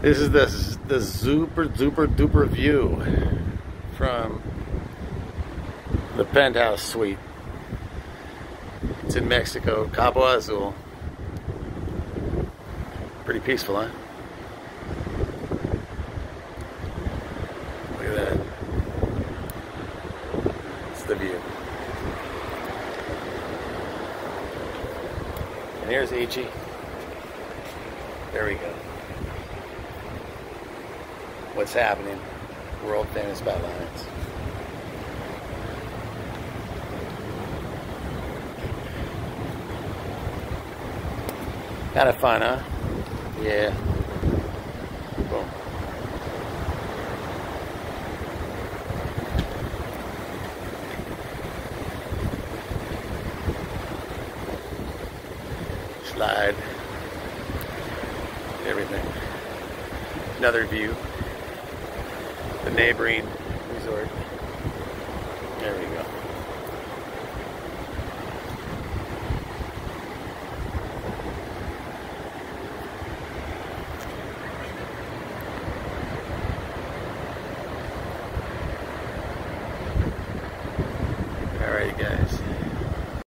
This is the super duper duper view from the penthouse suite. It's in Mexico, Cabo Azul. Pretty peaceful, huh? Look at that. It's the view. And here's Ichi. There we go. What's happening? World famous by lions. Kind of fun, huh? Yeah. Boom. Slide. Everything. Another view. The neighboring resort. There we go.